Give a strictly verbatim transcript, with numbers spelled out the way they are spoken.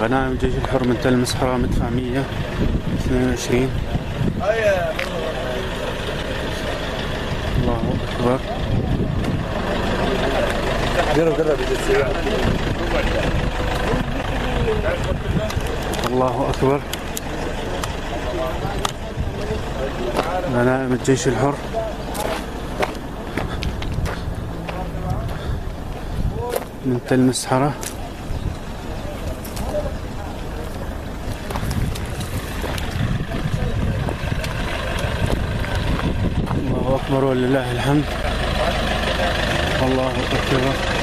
غنائم الجيش الحر من تل مسحرة مدفع مية اثنين وعشرين. الله أكبر. الله أكبر. غنائم الجيش الحر من تل مسحرة. الله أكبر ولله الحمد. الله أكبر.